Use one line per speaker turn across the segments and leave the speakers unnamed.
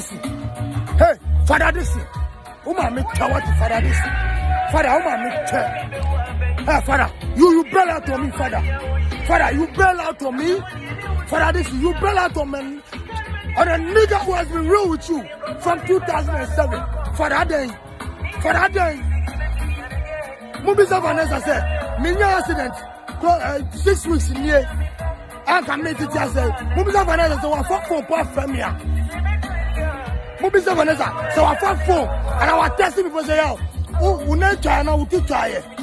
Dickson. Hey, Fadda Dickson. Maame what Fadda Dickson. Fadda, Maame. Hey, Fadda, you bail out on me, Fadda. Fadda, you bail out on me. Fadda Dickson, you bail out on me. On a nigga who has been real with you from 2007. Fadda day. Mubisa Vanessa said, Minya accident, 6 weeks in here. I can make it just say, Mubisa Vanessa, so I fuck for poor family. Mubisa Vanessa, so I fuck for, and I was testing people say, oh, not China, we did try it.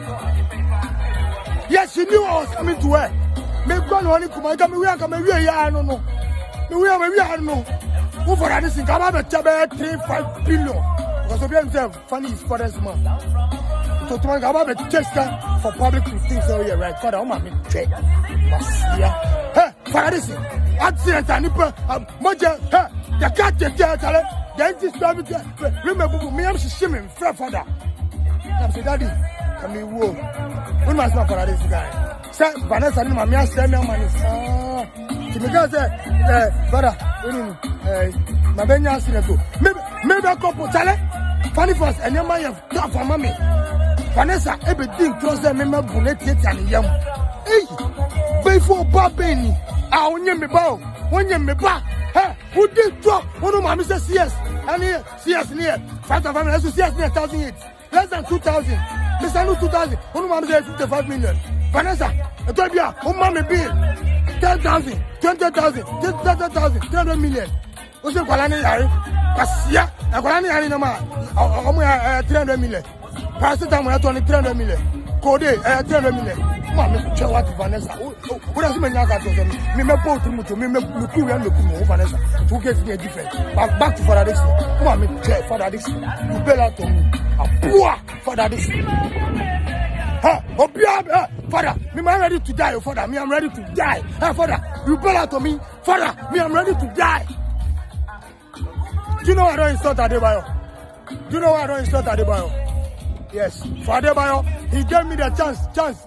Yes, she knew I was coming to her. Maybe one only come, I don't know. We don't know. Who for this thing? Come on, 3-5 billion. Because we have funny is for this man. So to make about the gesture for public to think so here, right? Fadda, Maame check. Hey, Fadda this accident and moja. Hey, the cat tell the anti-service. Remember me, I'm shimming, Fadda. I'm saying, Daddy, come here, whoa. When my son Fadda this guy. Say, Vanessa, Maame, send me money. Because Fadda, my baby accident. Maybe a couple tell funny first, and your man have tough for mommy. Vanessa, everything close them, remember bullet yet and yam. Hey, before Babini, I want me bow, when you me back. Hey, who did drop? One of my Mr. CS, and here, CS near 5,000, CS near 1,008, less than 2,000. Mr. No 2,000, one of my Mr. 55 million. Vanessa, I told you, oh, mommy bill 10,000, 20,000, 30,000, 300 million. What's the Kalani Harry? Kasia, a Kalani Harry no man, 300 million. Paracetamol at only 300 million. Code 300 million. Maame, what Vanessa? What does mean? I got to me, both to me, Vanessa. To get me different. But back to Fadda Dickson. Maame, Fadda Dickson. You bail out on me. A poor Fadda Dickson. Fadda, me, I'm ready to die. Fadda, me, I'm ready to die. Fadda, you bail out on me. Fadda, me, I'm ready to die. Do you know I don't insult Adebayor? Do you know why I don't insult Adebayor? Yes, for Adebayor, he gave me the chance,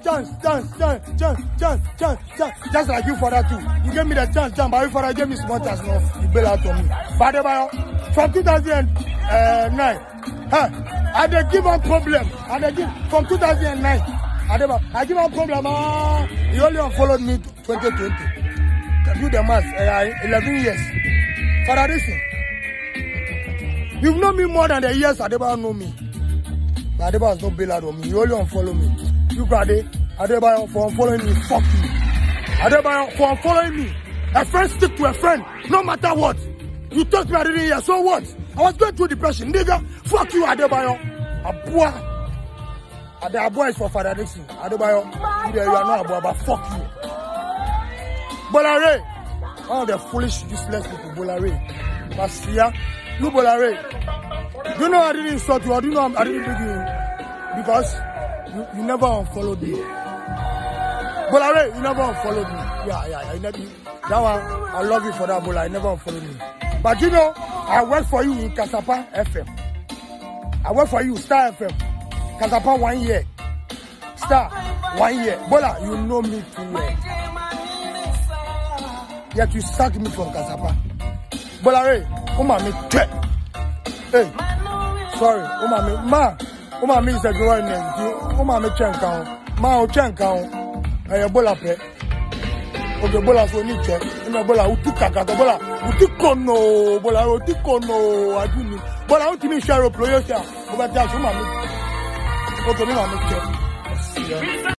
just like you for that too. You gave me the chance, but if Fadda gave me small chance, no, you bail out on me. For Adebayor, from 2009, I did give him problem. From 2009, Adebayor, I give him problem. He only unfollowed me 2020. Do the math, 11 years. Fadda Dickson, you've known me more than the years Adebayor know me. Adebayor no bail out on me. You only unfollow me. You got it. Adebayor for unfollowing me. Fuck you. Adebayor for unfollowing me. A friend stick to a friend, no matter what. You talk to me, I didn't hear. So what? I was going through depression, nigga. Fuck you, Adebayor. Abua. Adebayor is for Fadda Dickson. Adebayor, you are not Abua, but fuck you. Bola, one of the foolish, useless people. Bola, Basia, you Bola. You know I didn't insult you, or do you know I didn't bring you in? Because you never unfollowed me. Bola, you never unfollowed me. Yeah. That one, I love you for that, Bola. You never unfollowed me. But you know, I work for you in Kasapa FM. I work for you, Star FM. Kasapa 1 year. Star, 1 year. Bola, you know me too well. Yet you sacked me from Kasapa. Bola, Maame, hey. Sorry, Maame is a girl name. Maame Chenkao. Ma Chenkao. Bola pe. Okay, Bola so ni che. Bola utikaka. Bola utikono. Bola utikono. Aduni. Bola utimi share pro yourself. Over there, Maame. Okay, Maame che.